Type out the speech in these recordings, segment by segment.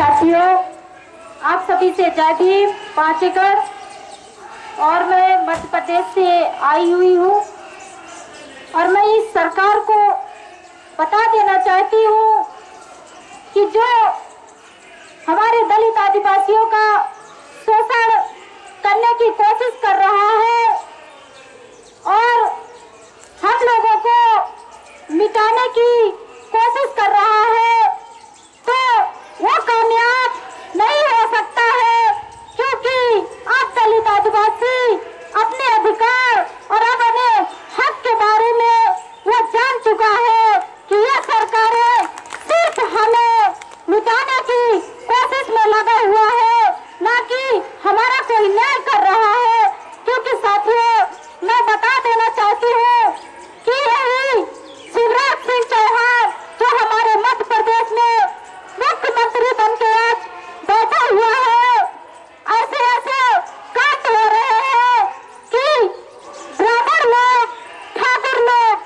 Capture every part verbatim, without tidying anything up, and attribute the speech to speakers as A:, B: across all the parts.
A: साथियों, आप सभी से जय भीम पांचेकर। और मैं मध्य प्रदेश से आई हुई हूँ और मैं इस सरकार को बता देना चाहती हूँ कि जो हमारे दलित आदिवासियों का शोषण करने की कोशिश कर रहा है और हम लोगों को मिटाने की कोशिश कर रहा है, तो वो कामयाब नहीं हो सकता है, क्योंकि अब दलित आदिवासी अपने अधिकार और अपने हक के बारे में वो जान चुका है कि ये सरकारें सिर्फ हमें मिटाने की कोशिश में लगा हुआ है, ना कि हमारा कोई न्याय कर रहा है। क्योंकि साथियों, मैं बता देना चाहती हूँ कि यही शिवराज सिंह चौहान जो हमारे मध्य प्रदेश में मुख्यमंत्री बन के आज बैठा हुआ है, ऐसे ऐसे कांड हो रहे हैं कि ब्राह्मण लोग, ठाकुर लोग,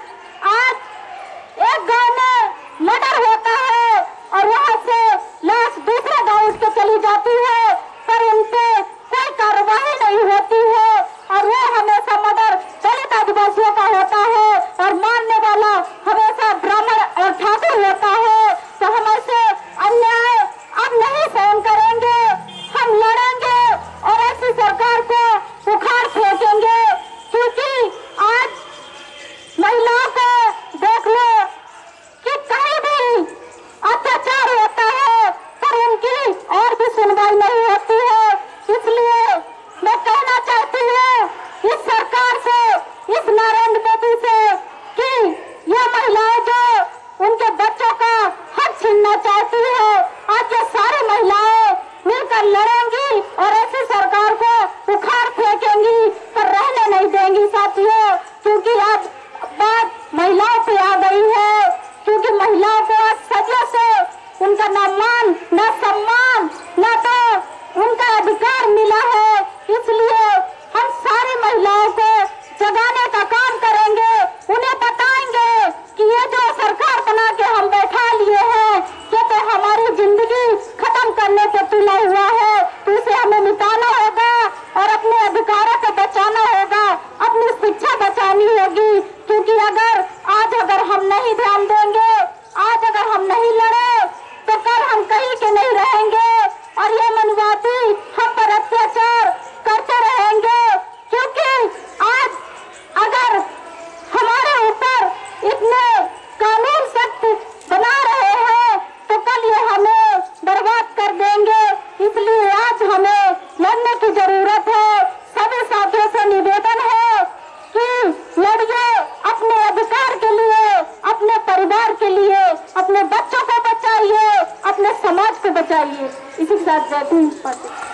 A: आज एक गांव में मर्डर होता है और वहां से लाश दूसरे गांव उठ के चली जाती है, पर उन पे कोई कार्रवाई नहीं होती है और वो हमेशा मर्डर दलित आदिवासियों का होता है और मारने वाला हमेशा ब्राह्मण और ठाकुर होता है। तो हम ऐसे अन्याय अब नहीं सहन करेंगे, हम लड़ेंगे और ऐसी सरकार को उखाड़ फेंकेंगे। क्योंकि आज महिलाओं को देख लो कि कहीं भी अत्याचार होता है पर उनकी और भी सुनवाई नहीं होती है। इसलिए मैं कहना चाहती हूँ इस सरकार से, इस नरेंद्र मोदी से कि यह महिलाएं जो उनके बच्चों का हक छीनना चाहती है, आज ये सारी महिलाएं मिलकर लड़ेंगी और ऐसी सरकार को उखाड़ फेंकेंगी, पर रहने नहीं देंगी साथियों। क्योंकि अब बात महिलाओं पे आ गई है, क्योंकि महिलाओं को आज सदियों से उनका न मान न सम्मान न तो उनका अधिकार मिला है। इसलिए हम सारी महिलाओं को जगाने का काम करेंगे, उन्हें बताएंगे कि ये जो सरकार बना के हम बैठा लिए हैं, ये तो हमारी जिंदगी खत्म करने पे तुला हुआ है, तो इसे हमें मिटाना होगा और अपने अधिकारों को बचाना होगा, अपनी शिक्षा बचानी होगी। क्योंकि अगर आज अगर हम नहीं ध्यान देंगे, आज अगर हम नहीं लड़े, तो कल हम कहीं के नहीं रहेंगे और ये मनवादी हम पर अत्याचार करते रहेंगे। क्योंकि आज अगर हमारे ऊपर इतने कानून सख्त बना रहे हैं तो कल ये हमें बर्बाद कर देंगे। इसलिए आज हमें लड़ने की जरूरत है। सभी साथियों से निवेदन है कि लड़िए अपने अधिकार के लिए, अपने परिवार के लिए, अपने बच्चों को बचाइए, अपने समाज को बचाइए। इसी के साथ जय हिंद।